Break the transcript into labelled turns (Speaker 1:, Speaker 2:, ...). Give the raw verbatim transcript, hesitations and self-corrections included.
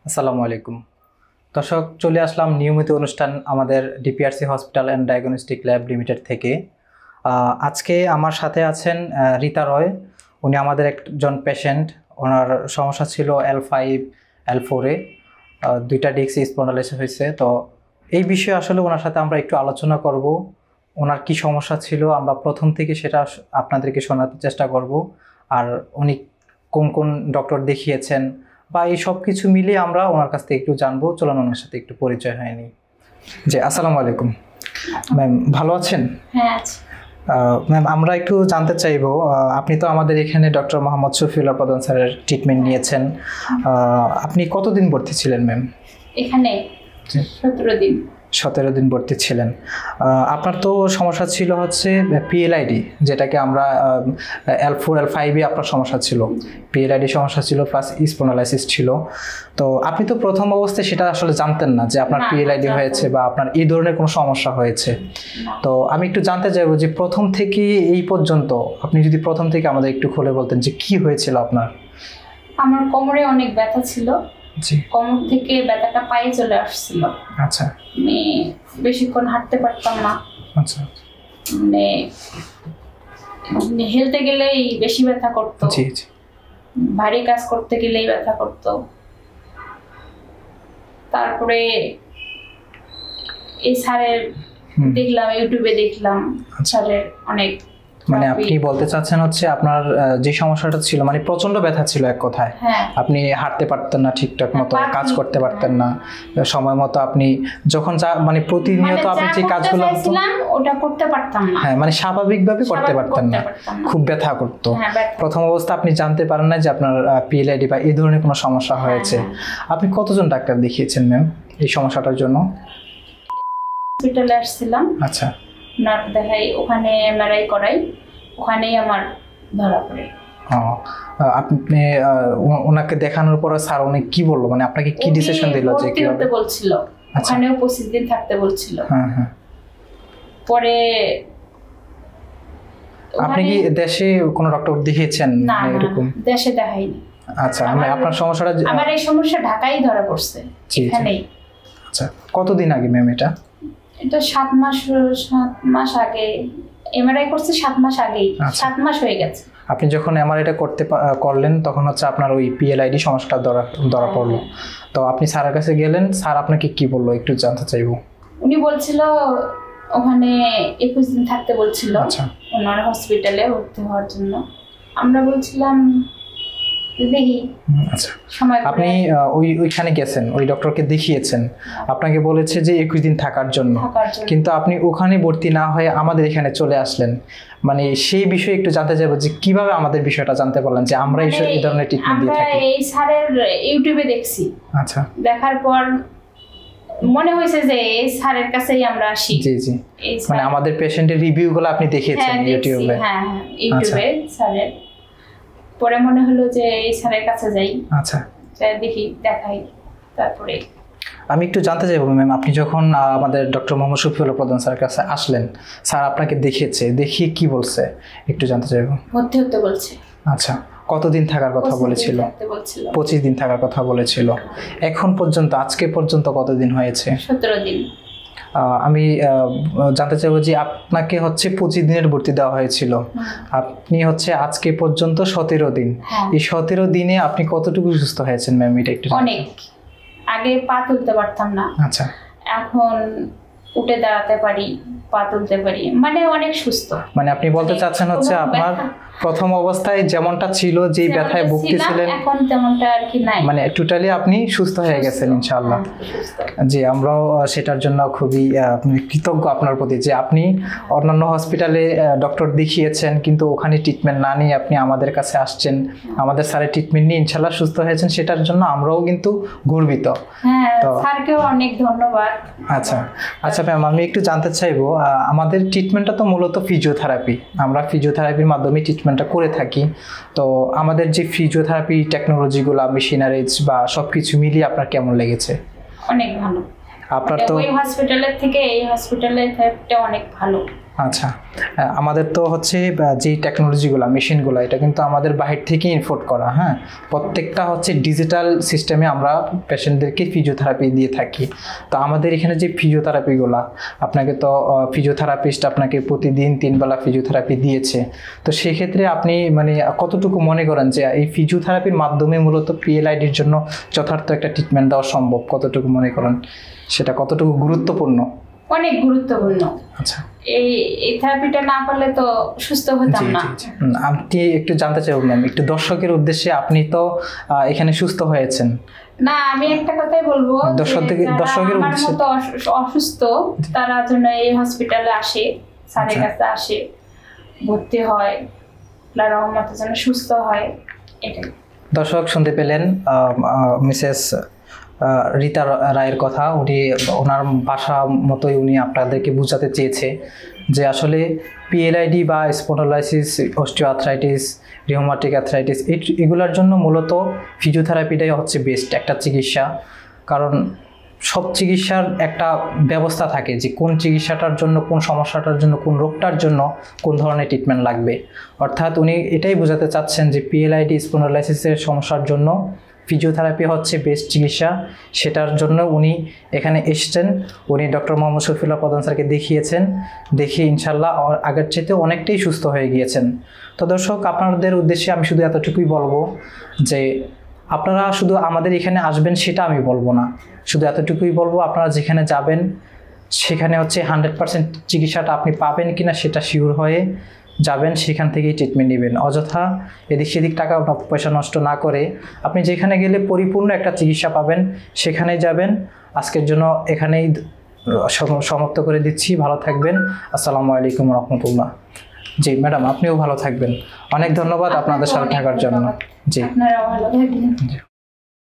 Speaker 1: আসসালামু আলাইকুম দর্শক, চলে আসলাম নিয়মিত অনুষ্ঠান আমাদের DPRC hospital and diagnostic lab limited থেকে। আজকে আমার সাথে আছেন রীতা রয়। উনি আমাদের একজন পেশেন্ট। ওনার সমস্যা ছিল এল ফাইভ এল ফোরে দুইটা ডিস্ক স্পন্ডালাইসিস হয়েছে। তো এই বিষয়ে আসলে ওনার সাথে আমরা একটু আলোচনা করব। ওনার কি সমস্যা ছিল আমরা প্রথম থেকে সেটা আপনাদেরকে শোনাতে চেষ্টা করব, আর উনি কোন কোন ডক্টর দেখিয়েছেন বা এই সব কিছু মিলিয়ে আমরা ওনার কাছ থেকে একটু জানবো। চলুন ওনার সাথে একটু পরিচয় হয়নি। জি, আসসালামু আলাইকুম ম্যাম, ভালো আছেন?
Speaker 2: হ্যাঁ আছি
Speaker 1: ম্যাম। আমরা একটু জানতে চাইবো, আপনি তো আমাদের এখানে ডক্টর মোহাম্মদ শফিউল্লাহ প্রধান স্যারের ট্রিটমেন্ট নিয়েছেন। আপনি কতদিন ভর্তি ছিলেন ম্যাম?
Speaker 2: এখানে সতেরো দিন
Speaker 1: সতেরো দিন ভর্তি ছিলেন। আপনার তো সমস্যা ছিল হচ্ছে পিএলআইডি, যেটাকে আমরা এল ফোর এল ফাইভে আপনার সমস্যা ছিল, পিএলআইডি সমস্যা ছিল প্লাস স্পন্ডালাইসিস ছিল। তো আপনি তো প্রথম অবস্থায় সেটা আসলে জানতেন না যে আপনার পিএলআইডি হয়েছে বা আপনার এই ধরনের কোনো সমস্যা হয়েছে। তো আমি একটু জানতে চাইবো যে প্রথম থেকে এই পর্যন্ত আপনি যদি প্রথম থেকে আমাদের একটু খুলে বলতেন যে কি হয়েছিল আপনার।
Speaker 2: আমার কোমরে অনেক ব্যথা ছিল। জি, কোমর থেকে ব্যথাটা পায়ে চলে আসছিল।
Speaker 1: আচ্ছা,
Speaker 2: মানে বেশিক্ষণ হাঁটতে পারতাম না।
Speaker 1: আচ্ছা,
Speaker 2: মানে হেলতে গেলেই বেশি ব্যথা করতো।
Speaker 1: জি জি,
Speaker 2: ভারী কাজ করতে গেলেই ব্যথা করতো। তারপরে এই স্যারের দেখলাম, ইউটিউবে দেখলাম স্যারের অনেক,
Speaker 1: মানে আপনি বলতে চাচ্ছেন হচ্ছে আপনার যে সমস্যাটা ছিল মানে প্রচন্ড ব্যথা ছিল এক কথায়। আপনি হাঁটতে পারতেন না ঠিকঠাক মতো, কাজ করতে পারতেন না সময় মতো। আপনি যখন মানে প্রতিনিয়ত আপনি যে কাজগুলো
Speaker 2: ওটা করতে পারতাম না,
Speaker 1: হ্যাঁ মানে স্বাভাবিকভাবে করতে পারতেন না, খুব ব্যথা করতো। প্রথম অবস্থা আপনি জানতে পারেন না যে আপনার পিএলআইডি বা এই ধরনের কোনো সমস্যা হয়েছে। আপনি কতজন ডাক্তার দেখিয়েছেন ম্যাম এই সমস্যাটার জন্য?
Speaker 2: হসপিটালে আসছিলাম।
Speaker 1: আচ্ছা,
Speaker 2: নাক দেখাই, ওখানে এমআরআই করাই, ওখানেই আমার ধরা পড়ে।
Speaker 1: আপনি ওনাকে দেখানোর পর স্যার উনি কি বললো, মানে আপনাকে কি ডিসিশন দিল? যে কি
Speaker 2: করতে বলছিল, ওখানেও পঁচিশ দিন থাকতে বলছিল। হ্যাঁ হ্যাঁ। পরে
Speaker 1: আপনি কি দেশে কোনো ডক্টর দেখিয়েছেন?
Speaker 2: না, এরকম দেশে দেখাইনি।
Speaker 1: আচ্ছা, আমি আপনার সমস্যাটা,
Speaker 2: আমার এই সমস্যা ঢাকায় ধরা পড়ছে, এখানেই।
Speaker 1: আচ্ছা, কতদিন আগে ম্যাম এটা?
Speaker 2: এটা সাত মাস সাত মাস আগে এমআরআই করছে, সাত মাস আগেই, সাত মাস হয়ে গেছে।
Speaker 1: আপনি যখন এমআরআইটা করতে করলেন তখন হচ্ছে আপনার ওই পিএলআইডি সমস্যাটা ধরা ধরা পড়লো। তো আপনি স্যারের কাছে গেলেন, স্যার আপনাকে কি বললো একটু জানতে চাইবো।
Speaker 2: উনি বলছিল ওখানে একুশ দিন থাকতে বলছিল ওনার হসপিটালে ভর্তি হওয়ার জন্য। আমরা বলছিলাম দেখি।
Speaker 1: আচ্ছা, আপনি ওই ওইখানে গেছেন, ওই ডক্টরকে দেখিয়েছেন, আপনাকে বলেছে যে একুশ দিন থাকার জন্য, কিন্তু আপনি ওখানে ভর্তি না হয়ে আমাদের এখানে চলে আসলেন। মানে সেই বিষয়ে একটু জানতে চাইবো যে কিভাবে আমাদের বিষয়টা জানতে পারলেন যে আমরা এই ধরনের ট্রিটমেন্ট দিয়ে থাকি।
Speaker 2: এই স্যারের ইউটিউবে দেখছি।
Speaker 1: আচ্ছা,
Speaker 2: দেখার পর মনে হয়েছে যে এই স্যারের কাছেই আমরা আসি।
Speaker 1: জি জি, মানে আমাদের পেশেন্টের রিভিউগুলো আপনি দেখেছেন ইউটিউবে?
Speaker 2: হ্যাঁ হ্যাঁ, ইউটিউবে স্যারের। পরে মনে হলো যে এই স্যারের কাছে যাই।
Speaker 1: আচ্ছা,
Speaker 2: দেখি দেখাই। তারপরে
Speaker 1: আমি একটু জানতে চাইবো ম্যাম, আপনি যখন আমাদের ডক্টর মোহাম্মদ শফিউল্লাহ প্রধান স্যারের কাছে আসলেন, স্যার আপনাকে দেখিয়েছে, দেখিয়ে কি বলছে একটু জানতে চাইবো।
Speaker 2: ভর্তি হতে বলছে।
Speaker 1: আচ্ছা, কতদিন থাকার কথা বলেছিল? পঁচিশ দিন থাকার কথা বলেছিল। এখন পর্যন্ত আজকে পর্যন্ত কতদিন হয়েছে?
Speaker 2: সতেরো দিন।
Speaker 1: আমি জানতে চাইবো যে আপনাকে হচ্ছে পঁচিশ দিনের ভর্তি দেওয়া হয়েছিল, আপনি হচ্ছে আজকে পর্যন্ত সতেরো দিন। এই সতেরো দিনে আপনি কতটুকু সুস্থ হয়েছেন ম্যাম এটা একটু?
Speaker 2: অনেক। আগে পা তুলতে পারতাম না, আচ্ছা, এখন উঠে দাঁড়াতে পারি, পা তুলতে পারি, মানে অনেক সুস্থ।
Speaker 1: মানে আপনি বলতে চাচ্ছেন হচ্ছে আপনার প্রথম অবস্থায় যেমনটা ছিল, যেই ব্যথায় ভুগতেছিলেন,
Speaker 2: এখন তেমনটা আর কি নাই,
Speaker 1: মানে টোটালি আপনি সুস্থ হয়ে গেছেন ইনশাআল্লাহ। জি, আমরাও সেটার জন্য খুবই কৃতজ্ঞ আপনার প্রতি যে আপনি অন্যান্য হসপিটালে ডক্টর দেখিয়েছেন কিন্তু ওখানে ট্রিটমেন্ট না নিয়ে আপনি আমাদের কাছে আসছেন, আমাদের স্যারের ট্রিটমেন্ট নিয়ে ইনশাআল্লাহ সুস্থ হয়েছেন। সেটার জন্য আমরাও কিন্তু গর্বিত।
Speaker 2: হ্যাঁ, স্যারকেও অনেক ধন্যবাদ।
Speaker 1: আচ্ছা আচ্ছা ম্যাম, আমি একটু জানতে চাইবো, আমাদের ট্রিটমেন্টটা তো মূলত ফিজিওথেরাপি, আমরা ফিজিওথেরাপির মাধ্যমে ট্রিটমেন্টটা করে থাকি। তো আমাদের যে ফিজিওথেরাপি টেকনোলজিগুলো, মেশিনারিজ বা সবকিছু মিলিয়ে আপনার কেমন লেগেছে?
Speaker 2: অনেক ভালো। আপনার তো ওই হসপিটালের থেকে এই হসপিটালের থেরাপিটা অনেক ভালো।
Speaker 1: আচ্ছা, আমাদের তো হচ্ছে যে টেকনোলজিগুলো মেশিনগুলো এটা কিন্তু আমাদের বাহির থেকে ইম্পোর্ট করা। হ্যাঁ, প্রত্যেকটা হচ্ছে ডিজিটাল সিস্টেমে আমরা পেশেন্টদেরকে ফিজিওথেরাপি দিয়ে থাকি। তো আমাদের এখানে যে ফিজিওথেরাপিগুলো, আপনাকে তো ফিজিওথেরাপিস্ট আপনাকে প্রতিদিন তিন বেলা ফিজিওথেরাপি দিয়েছে। তো সেক্ষেত্রে আপনি মানে কতটুকু মনে করেন যে এই ফিজিওথেরাপির মাধ্যমে মূলত পিএলআইডির জন্য যথার্থ একটা ট্রিটমেন্ট দেওয়া সম্ভব? কতটুকু মনে করেন সেটা কতটুকু গুরুত্বপূর্ণ?
Speaker 2: অনেক গুরুত্বপূর্ণ।
Speaker 1: আচ্ছা,
Speaker 2: এই এই থেরাপিটা না করলে তো সুস্থ হতাম না।
Speaker 1: আপনি একটু জানতে চাই ম্যাম, একটু দর্শকের উদ্দেশ্যে, আপনি তো এখানে সুস্থ হয়েছেন।
Speaker 2: না, আমি একটা কথাই বলবো, দর্শকের উদ্দেশ্যে মতো অসুস্থ তারা জন্য এই হসপিটালে আসে, স্যারের কাছে আসে, ভর্তি হয়, আল্লাহর রহমতে যেন সুস্থ হয়। এটাই।
Speaker 1: দর্শক শুনতে পেলেন মিসেস রীতা রায়ের কথা। উনি ওনার ভাষা মতোই উনি আপনাদেরকে বোঝাতে চেয়েছে যে আসলে পিএলআইডি বা স্পন্ডালাইসিস, অস্টিওআর্থ্রাইটিস, রিউমাটিক আর্থ্রাইটিস এগুলোর জন্য মূলত ফিজিওথেরাপিটাই হচ্ছে বেস্ট একটা চিকিৎসা। কারণ সব চিকিৎসার একটা ব্যবস্থা থাকে যে কোন চিকিৎসাটার জন্য, কোন সমস্যাটার জন্য, কোন রোগটার জন্য কোন ধরনের ট্রিটমেন্ট লাগবে। অর্থাৎ উনি এটাই বোঝাতে চাচ্ছেন যে পিএলআইডি, স্পন্ডালাইসিসের সমস্যার জন্য ফিজিওথেরাপি হচ্ছে বেস্ট চিকিৎসা। সেটার জন্য উনি এখানে এসছেন। উনি ডক্টর মোহাম্মদ শফিউল্লাহ প্রধান স্যারকে দেখিয়েছেন, দেখিয়ে ইনশাল্লাহ আগের চাইতে অনেকটাই সুস্থ হয়ে গিয়েছেন। তো দর্শক, আপনাদের উদ্দেশ্যে আমি শুধু এতটুকুই বলবো যে আপনারা শুধু আমাদের এখানে আসবেন সেটা আমি বলবো না, শুধু এতটুকুই বলবো আপনারা যেখানে যাবেন সেখানে হচ্ছে হান্ড্রেড পার্সেন্ট চিকিৎসাটা আপনি পাবেন কিনা সেটা শিওর হয়ে যাবেন, সেখান থেকেই ট্রিটমেন্ট নেবেন। অযথা এদিক সেদিক টাকা পয়সা নষ্ট না করে আপনি যেখানে গেলে পরিপূর্ণ একটা চিকিৎসা পাবেন সেখানেই যাবেন। আজকের জন্য এখানেই সমাপ্ত করে দিচ্ছি। ভালো থাকবেন। আসসালামু আলাইকুম রহমতুল্লাহ। জি ম্যাডাম, আপনিও ভালো থাকবেন। অনেক ধন্যবাদ আপনাদের সাথে থাকার জন্য। জি,
Speaker 2: আপনারাও ভালো থাকবেন।